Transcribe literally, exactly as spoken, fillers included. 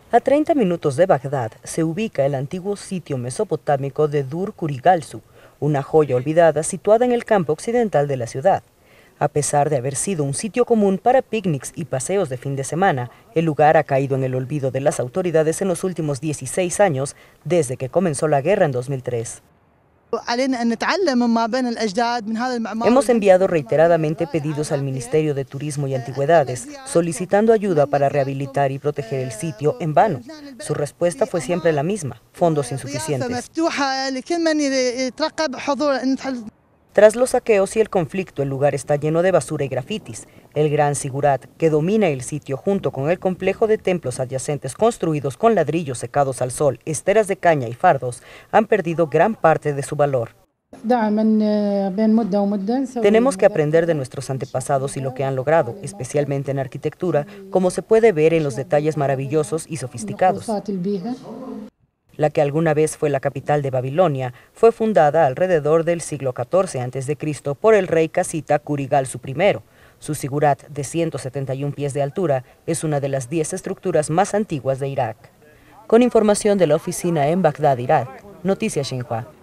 A treinta minutos de Bagdad se ubica el antiguo sitio mesopotámico de Dur Kurigalzu, una joya olvidada situada en el campo occidental de la ciudad. A pesar de haber sido un sitio común para picnics y paseos de fin de semana, el lugar ha caído en el olvido de las autoridades en los últimos dieciséis años, desde que comenzó la guerra en dos mil tres. Hemos enviado reiteradamente pedidos al Ministerio de Turismo y Antigüedades, solicitando ayuda para rehabilitar y proteger el sitio en vano. Su respuesta fue siempre la misma: fondos insuficientes. Tras los saqueos y el conflicto, el lugar está lleno de basura y grafitis. El Gran Sigurat, que domina el sitio junto con el complejo de templos adyacentes construidos con ladrillos secados al sol, esteras de caña y fardos, han perdido gran parte de su valor. Tenemos que aprender de nuestros antepasados y lo que han logrado, especialmente en arquitectura, como se puede ver en los detalles maravillosos y sofisticados. La que alguna vez fue la capital de Babilonia, fue fundada alrededor del siglo catorce antes de Cristo por el rey casita Kurigalzu primero. Su sigurat, de ciento setenta y un pies de altura, es una de las diez estructuras más antiguas de Irak. Con información de la oficina en Bagdad, Irak, Noticias Xinhua.